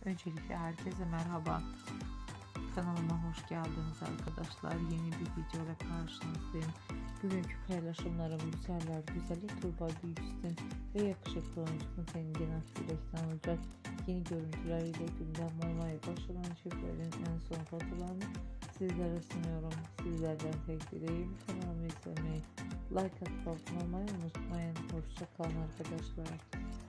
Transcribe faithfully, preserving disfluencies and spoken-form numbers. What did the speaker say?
Öncelikle herkese merhaba. Kanalıma hoş geldiniz arkadaşlar. Yeni bir video ile karşınızdayım. Bugünkü paylaşımlarım güzeller güzeli Tuğba Büyüküstün ve yakışıklı oyuncumuz Engin Akgürek'ten olacak. Yeni görüntüleriyle gündem olmaya başlayan çiftlerin en son fotoğraflarını sizlere sunuyorum. Sizlerden tek dileğim kanalımı izlemeyi, like atıp abone olmayı unutmayın. Hoşça kalın arkadaşlar.